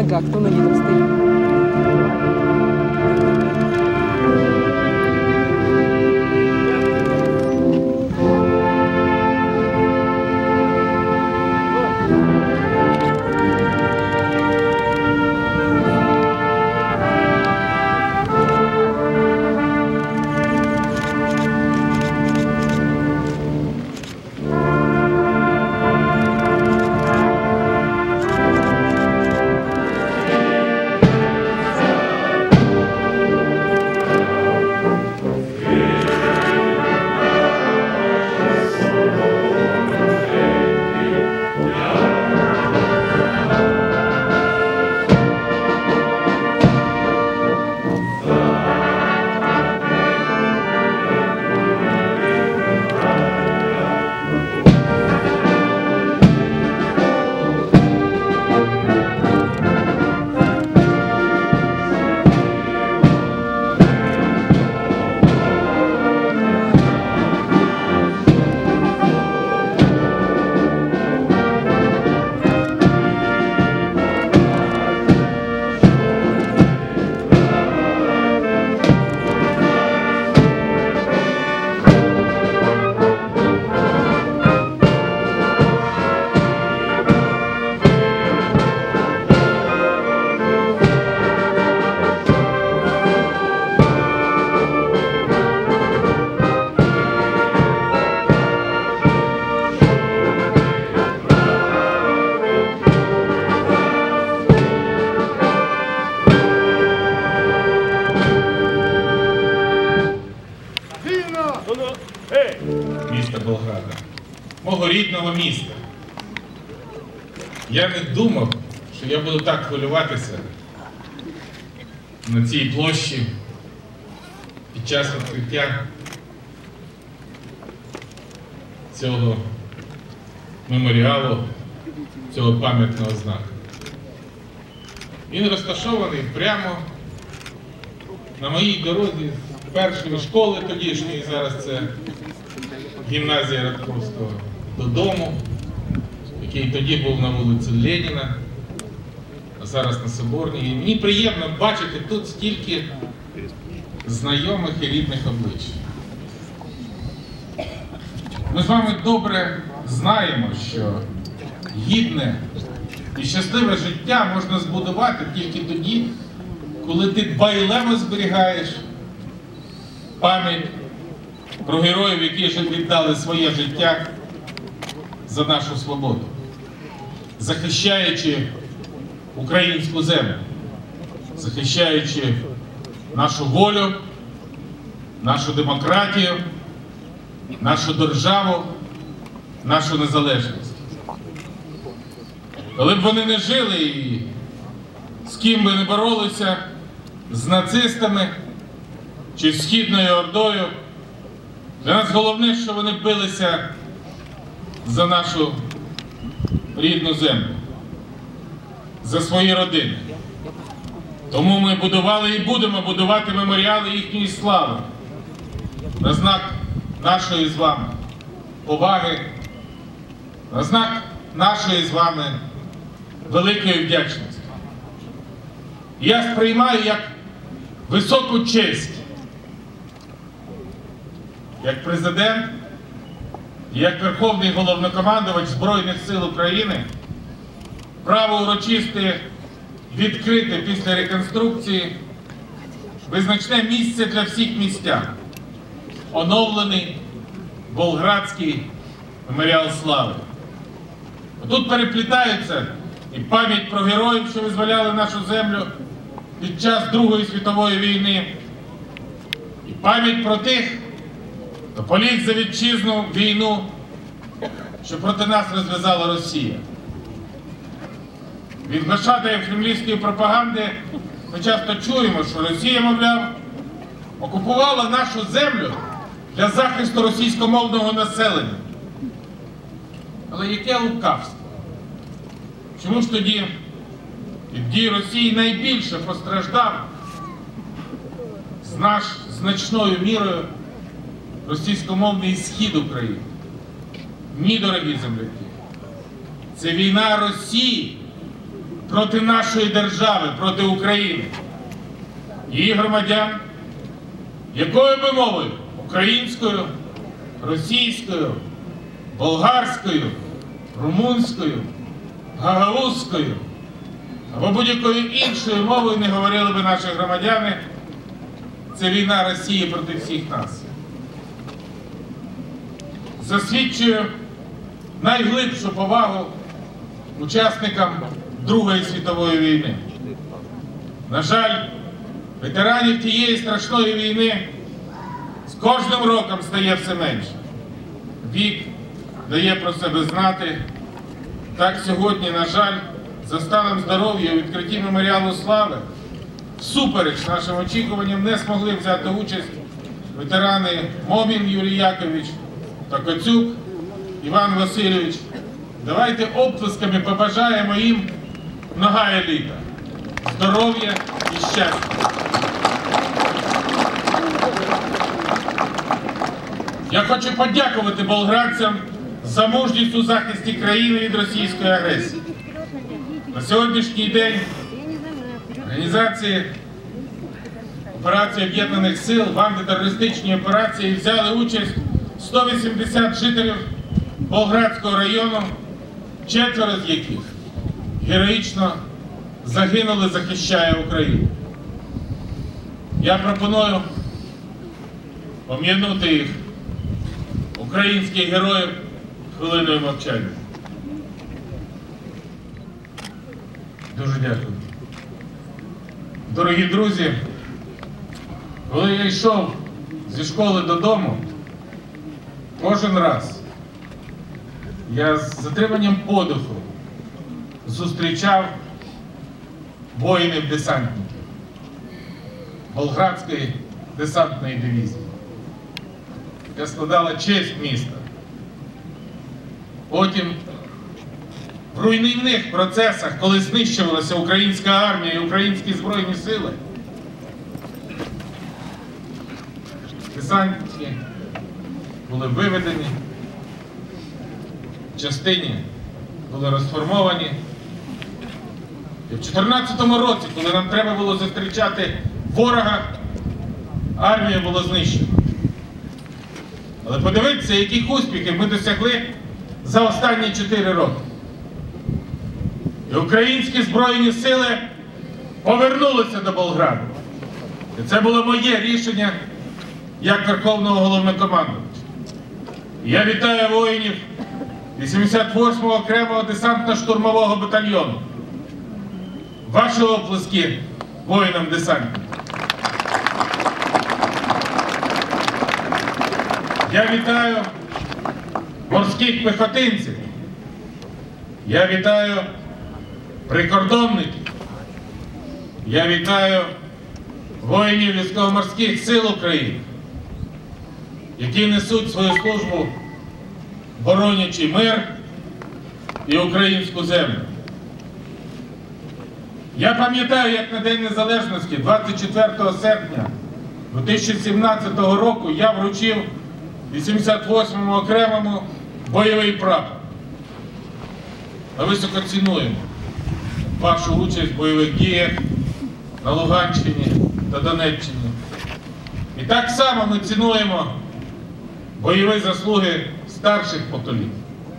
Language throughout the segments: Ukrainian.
захисника, хто на літом стоїть. Міста Болграда, мого рідного міста. Я не думав, що я буду так хвилюватися на цій площі під час відкриття цього меморіалу, цього пам'ятного знаку. Він розташований прямо на моїй дорозі з першої школи тодішньої, зараз це гімназія Радковського, додому, який тоді був на вулиці Леніна, а зараз на Соборній. І мені приємно бачити тут стільки знайомих і рідних облич. Ми з вами добре знаємо, що гідне і щасливе життя можна збудувати тільки тоді, коли ти дбайливо зберігаєш пам'ять про героїв, які ж віддали своє життя за нашу свободу, захищаючи українську землю, захищаючи нашу волю, нашу демократію, нашу державу, нашу незалежність. Коли б вони не жили і з ким би не боролися, з нацистами чи з Східною Ордою, для нас головне, що вони билися за нашу рідну землю, за свої родини. Тому ми будували і будемо будувати меморіали їхньої слави на знак нашої з вами поваги, на знак нашої з вами великої вдячності. Я сприймаю як високу честь, як президент, як Верховний Головнокомандувач Збройних сил України, право урочисте відкрити після реконструкції визначне місце для всіх містян. Оновлений Болградський меморіал слави. Тут переплітаються і пам'ять про героїв, що визволяли нашу землю під час Другої світової війни, і пам'ять про тих, хто поліг за вітчизну війну, що проти нас розв'язала Росія. Від глашатаїв кремлівської пропаганди ми часто чуємо, що Росія, мовляв, окупувала нашу землю для захисту російськомовного населення. Але яке лукавство? Чому ж тоді від дій Росії найбільше постраждав значною мірою російськомовний схід України? Ні, дорогі земляки, це війна Росії проти нашої держави, проти України, її громадян, якою би мовою – українською, російською, болгарською, румунською, гагаузькою або будь-якою іншою мовою не говорили би наші громадяни, це війна Росії проти всіх нас. Засвідчую найглибшу повагу учасникам Другої світової війни. На жаль, ветеранів тієї страшної війни з кожним роком стає все менше. Вік дає про себе знати. Так сьогодні, на жаль, за станом здоров'я у відкритті меморіалу слави всупереч нашим очікуванням не змогли взяти участь ветерани Момін Юрій Якович та Коцюк Іван Васильович. Давайте оплесками побажаємо їм нагая літа, здоров'я і щастя. Я хочу подякувати болградцям за мужність у захисті країни від російської агресії. На сьогоднішній день організації Операції Об'єднаних Сил в антитерористичній операції взяли участь 180 жителів Болградського району, 4 з яких героїчно загинули, захищає Україну. Я пропоную пом'янути їх, українських героїв, хвилиною мовчання. Дуже дякую. Дорогі друзі, коли я йшов зі школи додому, кожен раз я з затриманням подиху зустрічав воїнів-десантників Болградської десантної дивізії, яка складала честь міста. Потім в руйнівних процесах, коли знищувалася українська армія і українські Збройні сили, десантники були виведені, в частині були розформовані. І в 2014 році, коли нам треба було зустрічати ворога, армія була знищена. Але подивіться, яких успіхів ми досягли за останні 4 роки. І українські Збройні сили повернулися до Болграду. І це було моє рішення як Верховного Головнокомандувача. Я вітаю воїнів 88-го окремого десантно-штурмового батальйону. Ваші оплески воїнам-десантникам. Я вітаю морських піхотинців. Я вітаю прикордонників. Я вітаю воїнів військово-морських сил України, які несуть свою службу, боронячи мир і українську землю. Я пам'ятаю, як на День Незалежності, 24 серпня 2017 року, я вручив 88-му окремому бойовий прапор. Ми високо цінуємо вашу участь в бойових діях на Луганщині та Донеччині. І так само ми цінуємо бойові заслуги старших поколінь.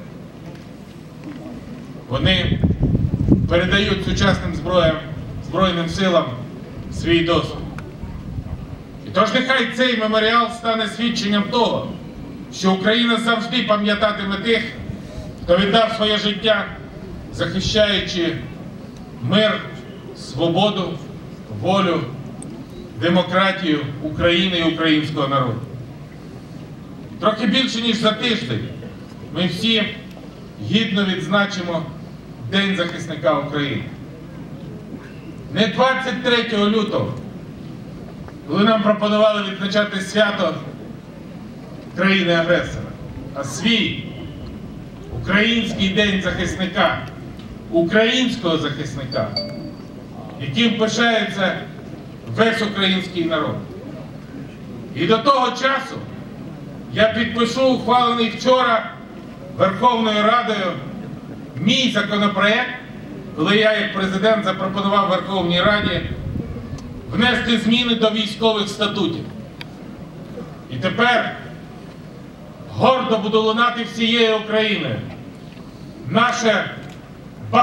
Вони передають сучасним Збройним силам свій досвід. І тож нехай цей меморіал стане свідченням того, що Україна завжди пам'ятатиме тих, хто віддав своє життя, захищаючи мир, свободу, волю, демократію України і українського народу. Трохи більше, ніж за тиждень, ми всі гідно відзначимо День захисника України. Не 23 лютого, коли нам пропонували відзначати свято країни-агресора, а свій український День захисника, українського захисника, яким пишається весь український народ. І до того часу я підпишу ухвалений вчора Верховною Радою мій законопроект коли я, як президент, запропонував Верховній Раді внести зміни до військових статутів. І тепер гордо буде лунати всією Україною наше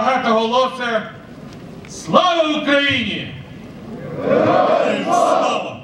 багатоголосе «Слава Україні!» Героям слава!